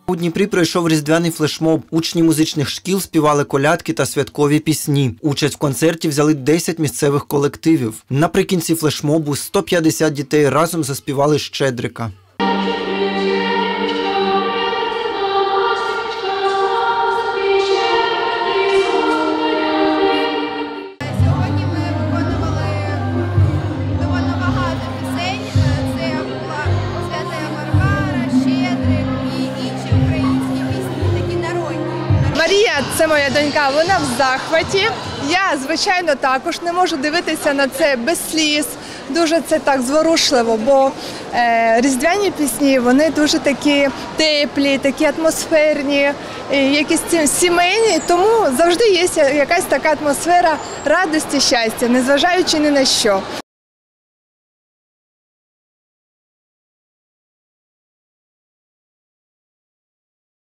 У Дніпрі пройшов різдвяний флешмоб. Учні музичних шкіл співали колядки та святкові пісні. Участь в концерті взяли 10 місцевих колективів. Наприкінці флешмобу 150 дітей разом заспівали «Щедрика». Марія – це моя донька, вона в захваті. Я, звичайно, також не можу дивитися на це без сліз. Дуже це так зворушливо, бо різдвяні пісні, вони дуже такі теплі, такі атмосферні, якісь сімейні. Тому завжди є якась така атмосфера радості, щастя, незважаючи ні на що.